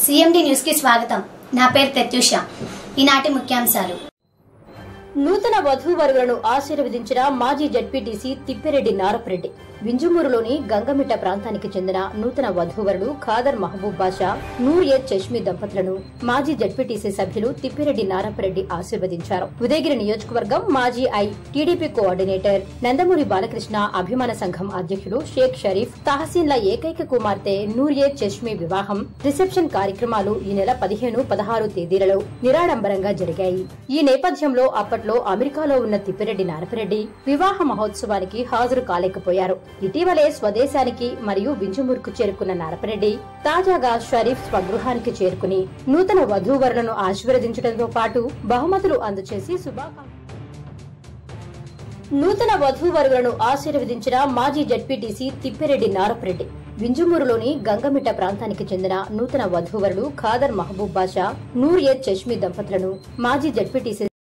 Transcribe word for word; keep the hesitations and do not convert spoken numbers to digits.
CMD news కి స్వాగతం। నా పేరు ప్రత్యూష। ఈనాటి ముఖ్యాంశాలు। నూతన వధూవరులను ఆశీర్వదించిన మాజీ జడ్పీటీసీ తిప్పిరెడ్డి నారపరెడ్డి। వింజమూరులోని గంగమిట్ట ప్రాంతానికి చెందిన నూతన వధూవరుడు ఖాదర్ మహబూబ్ బాషా, నూర్ ఏ చష్మి దంపతులను మాజీ జడ్పీటీసీ సభ్యులు తిప్పిరెడ్డి నారపరెడ్డి ఆశీర్వదించారు। ఉదయగిరి నియోజకవర్గం మాజీ I TDP coordinator Nandamuri Balakrishna అభిమాన సంఘం అధ్యక్షుడు షేక్ షరీఫ్ తహసీన్ల ఏకైక కుమార్తె నూర్ ఏ చష్మి వివాహం, రిసెప్షన్ కార్యక్రమాలు ఈ నెల పదిహేను పదహారు తేదీలలో నిరాడంబరంగా జరిగాయి। ఈ నేపథ్యంలో అప్పట్లో అమెరికాలో ఉన్న తిప్పిరెడ్డి నారపరెడ్డి వివాహ మహోత్సవానికి హాజరు కాలేకపోయారు। ఇటీవలే స్వదేశానికి మరియు వింజమూరుకు చేరుకున్న నారపరెడ్డి తాజాగా షరీఫ్ స్వగృహానికి చేరుకుని నూతన వధూవరులను ఆశీర్వదించడంతో పాటు బహుమతులు అందజేసి శుభాకాంక్షలు నూతన వధూవరులను ఆశీర్వదించిన మాజీ జడ్పీటీసీ తిప్పిరెడ్డి నారపరెడ్డి। వింజమూరులోని గంగమిట్ట ప్రాంతానికి చెందిన నూతన వధూవరుడు ఖాదర్ మహబూబ్ బాషా, నూర్ ఏ చష్మి దంపతులను మాజీ జడ్పీటీసీ